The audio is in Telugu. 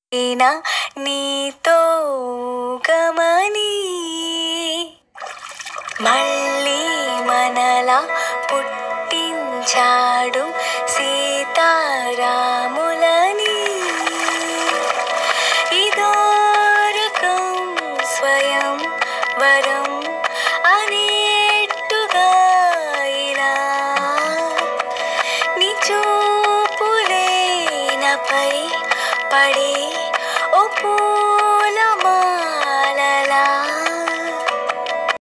నా నీతో గమని మళ్ళీ మనలా పుట్టించాడు సీతారాములని. ఇదో రకం స్వయం వరం అనేట్టుగా ఇలా నీ చూపులే నాపై పడే ఓ